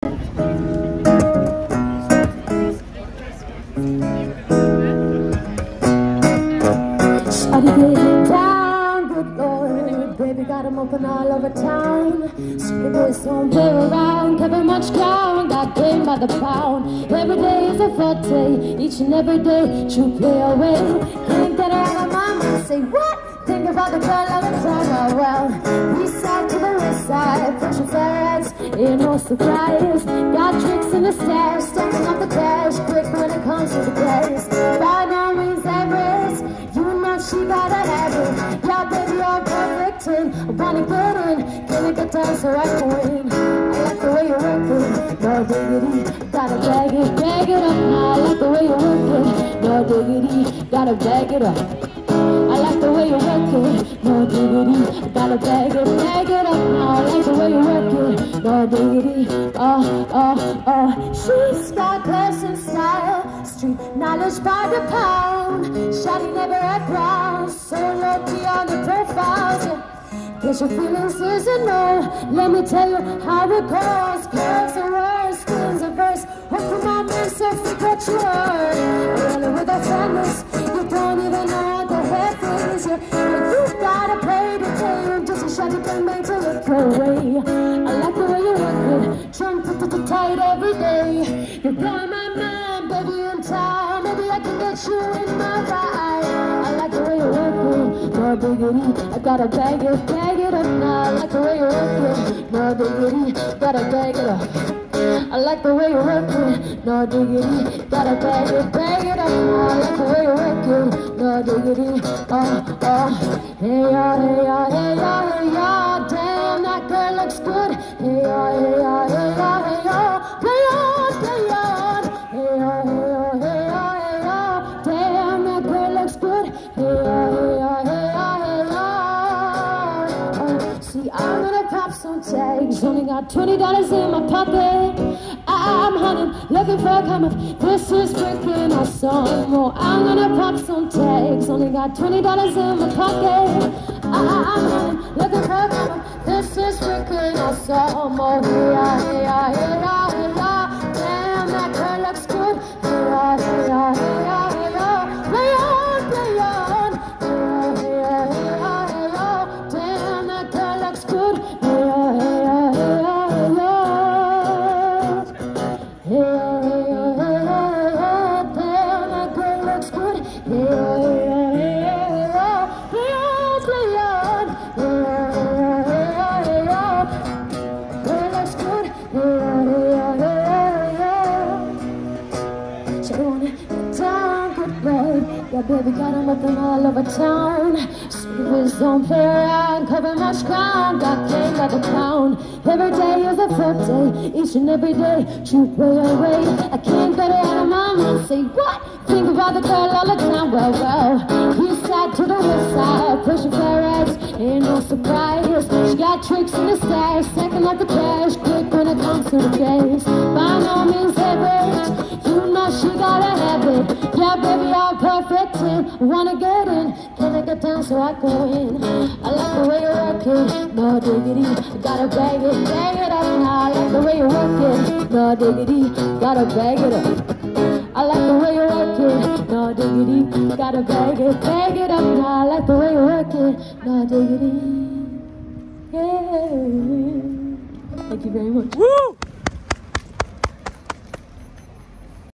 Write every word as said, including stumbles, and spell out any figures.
Open all over town, strippers don't play around, cover much ground, got paid by the pound. Every day is a fun day, each and every day, you play away. Can't get her out of my mind, say what? Think about the girl all the time, oh well. East side to the west side, pushing ferrets, ain't no surprise. Got tricks in the stairs, stacking up the cash, quick when it comes to the place. By no means average, you know she gotta have it. Yeah, baby, you're perfect. I wanna get in, can I get down so I can win? I like the way you work it, no diggity, gotta bag it, bag it up now. I like the way you work it, no diggity, gotta bag it up. I like the way you work it, no diggity, gotta bag it, bag it up now. I like the way you work it, no diggity, oh, oh, oh. She's got class and style, street knowledge by the pound. Shawty never at ground, so low-key on the profiles, yeah. Guess your feelings is a no. Let me tell you how it goes. Curves and words, skins and verse. Oh, come on, man, so forget you heard. Really with a friendless, you don't even know what the heck is. Yeah, you gotta play the game, just a shiny thing made to look away. I like the way you work it, trying to put it tight every day. You're blowing my mind, baby, in time. Maybe I can get you in my ride. I like the way you work it, no diggity. I gotta bag it, bag it up now. I like the way you work it, no diggity. Gotta bag it up. I like the way you work it, no diggity. Gotta bag it, bag it up now. I like the way you work it, no diggity. Oh, oh. Hey, ya, hey, ya, hey, ya, hey, ya. Damn, that girl looks good. Hey, ya, hey, ya, hey, ya, hey, ya. Play on, play on. Hey, ya, hey, ya, hey, ya, hey, ya. Damn, that girl looks good. Hey, ya, hey, ya, hey, ya, hey, ya. Oh, see, I'm gonna pop some tags. Only got twenty dollars in my pocket. I'm hunting, looking for a come up. This is drinking or some more. I'm gonna pop some tags. Only got twenty dollars in my pocket. I'm hunting, looking for a come up. This is drinking or some more. Hey, ya, hey, ya, hey, ya, hey, ya. Damn, that girl looks good. Hey, ya, hey, ya, hey, ya, hey, ya. Play on, play on. Hey, ya, hey, ya, hey, ya, hey, ya. Damn, that girl looks good. Hey, ya, hey, ya, hey, ya, hey, ya. Hey, hey, hey, hey, hey, damn, that girl looks good. Hey, hey, hey, hey, hey, play on, play on. Hey, hey, hey, hey, girl looks good. Hey, hey, hey, hey, she wanna get down, good boy. Yeah, baby, got him up and all over town. Strippers don't play around, cover much ground. Got game by the pound. Every day is a full day, each and every day, you play away. I can't get it out of my mind, say what? Think about the girl all the time, well, well. East side to the west side, pushing ferrets, ain't no surprise. She got tricks in the stash, stacking up the cash, quick when it comes to the case. By no means average, you know she gotta have it. Yeah, baby, all perfect, and wanna get in. Can I get down so I can win? I like the way you work it, no diggity. Gotta bag it, bag it up now. I like the way you work it, no diggity. Gotta bag it up. I like the way you work it, no diggity. Gotta bag it, bag it up now. I like the way you work it, no diggity. Yeah. Thank you very much. Woo!